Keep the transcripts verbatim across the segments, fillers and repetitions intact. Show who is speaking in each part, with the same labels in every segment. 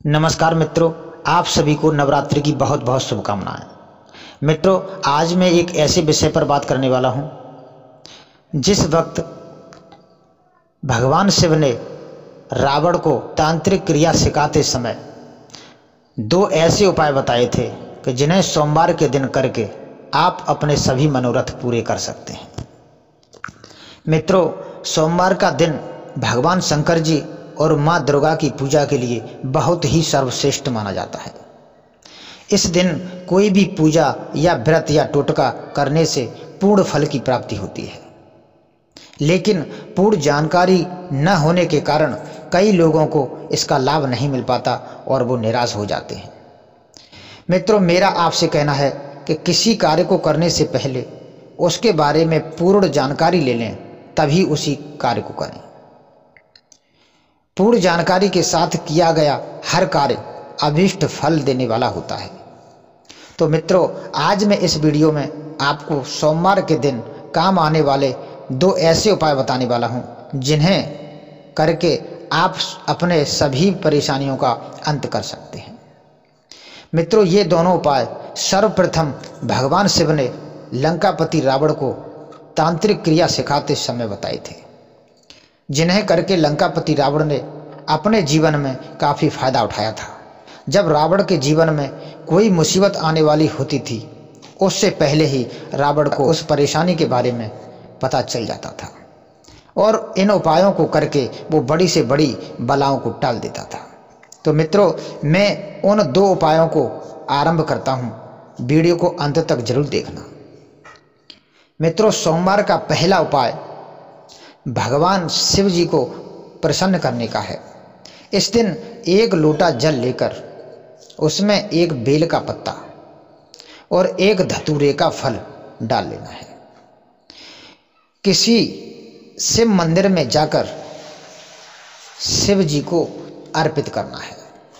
Speaker 1: नमस्कार मित्रों, आप सभी को नवरात्रि की बहुत बहुत शुभकामनाएं। मित्रों, आज मैं एक ऐसे विषय पर बात करने वाला हूं जिस वक्त भगवान शिव ने रावण को तांत्रिक क्रिया सिखाते समय दो ऐसे उपाय बताए थे कि जिन्हें सोमवार के दिन करके आप अपने सभी मनोरथ पूरे कर सकते हैं। मित्रों, सोमवार का दिन भगवान शंकर जी और माँ दुर्गा की पूजा के लिए बहुत ही सर्वश्रेष्ठ माना जाता है। इस दिन कोई भी पूजा या व्रत या टोटका करने से पूर्ण फल की प्राप्ति होती है, लेकिन पूर्ण जानकारी न होने के कारण कई लोगों को इसका लाभ नहीं मिल पाता और वो निराश हो जाते हैं। मित्रों, मेरा आपसे कहना है कि किसी कार्य को करने से पहले उसके बारे में पूर्ण जानकारी ले लें, तभी उसी कार्य को करें। पूर्ण जानकारी के साथ किया गया हर कार्य अभीष्ट फल देने वाला होता है। तो मित्रों, आज मैं इस वीडियो में आपको सोमवार के दिन काम आने वाले दो ऐसे उपाय बताने वाला हूं जिन्हें करके आप अपने सभी परेशानियों का अंत कर सकते हैं। मित्रों, ये दोनों उपाय सर्वप्रथम भगवान शिव ने लंकापति रावण को तांत्रिक क्रिया सिखाते समय बताए थे, जिन्हें करके लंकापति रावण ने अपने जीवन में काफ़ी फायदा उठाया था। जब रावण के जीवन में कोई मुसीबत आने वाली होती थी, उससे पहले ही रावण को उस परेशानी के बारे में पता चल जाता था और इन उपायों को करके वो बड़ी से बड़ी बलाओं को टाल देता था। तो मित्रों, मैं उन दो उपायों को आरंभ करता हूँ, वीडियो को अंत तक जरूर देखना। मित्रों, सोमवार का पहला उपाय भगवान शिव जी को प्रसन्न करने का है। इस दिन एक लोटा जल लेकर उसमें एक बेल का पत्ता और एक धतूरे का फल डाल लेना है। किसी शिव मंदिर में जाकर शिव जी को अर्पित करना है।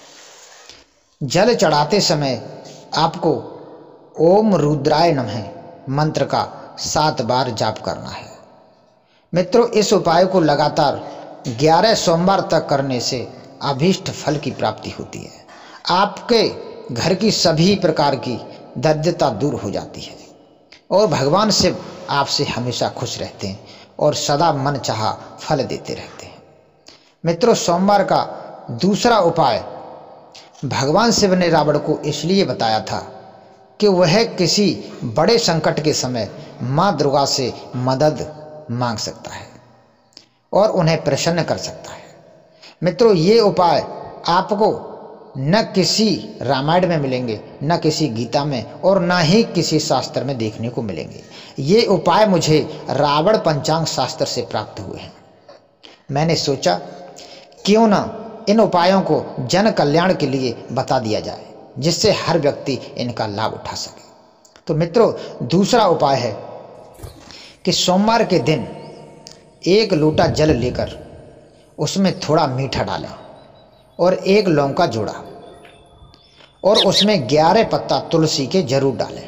Speaker 1: जल चढ़ाते समय आपको ओम रुद्राय नमः मंत्र का सात बार जाप करना है। मित्रों, इस उपाय को लगातार ग्यारह सोमवार तक करने से अभीष्ट फल की प्राप्ति होती है। आपके घर की सभी प्रकार की दरिद्रता दूर हो जाती है और भगवान शिव आपसे हमेशा खुश रहते हैं और सदा मन चाहा फल देते रहते हैं। मित्रों, सोमवार का दूसरा उपाय भगवान शिव ने रावण को इसलिए बताया था कि वह किसी बड़े संकट के समय माँ दुर्गा से मदद मांग सकता है और उन्हें प्रसन्न कर सकता है। मित्रों, ये उपाय आपको न किसी रामायण में मिलेंगे, न किसी गीता में और न ही किसी शास्त्र में देखने को मिलेंगे। ये उपाय मुझे रावण पंचांग शास्त्र से प्राप्त हुए हैं। मैंने सोचा क्यों ना इन उपायों को जन कल्याण के लिए बता दिया जाए, जिससे हर व्यक्ति इनका लाभ उठा सके। तो मित्रों, दूसरा उपाय है कि सोमवार के दिन एक लोटा जल लेकर उसमें थोड़ा मीठा डालें और एक लौंग का जोड़ा और उसमें ग्यारह पत्ता तुलसी के जरूर डालें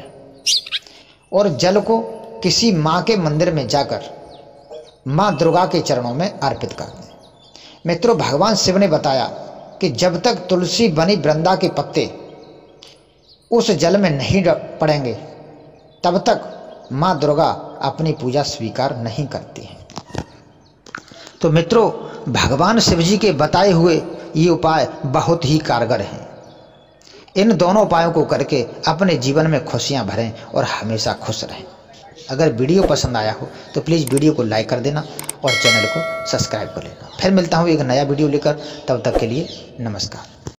Speaker 1: और जल को किसी माँ के मंदिर में जाकर माँ दुर्गा के चरणों में अर्पित कर दें। मित्रों, भगवान शिव ने बताया कि जब तक तुलसी बनी वृंदा के पत्ते उस जल में नहीं पड़ेंगे, तब तक माँ दुर्गा अपनी पूजा स्वीकार नहीं करती हैं। तो मित्रों, भगवान शिव जी के बताए हुए ये उपाय बहुत ही कारगर हैं। इन दोनों उपायों को करके अपने जीवन में खुशियां भरें और हमेशा खुश रहें। अगर वीडियो पसंद आया हो तो प्लीज़ वीडियो को लाइक कर देना और चैनल को सब्सक्राइब कर लेना। फिर मिलता हूँ एक नया वीडियो लेकर, तब तक के लिए नमस्कार।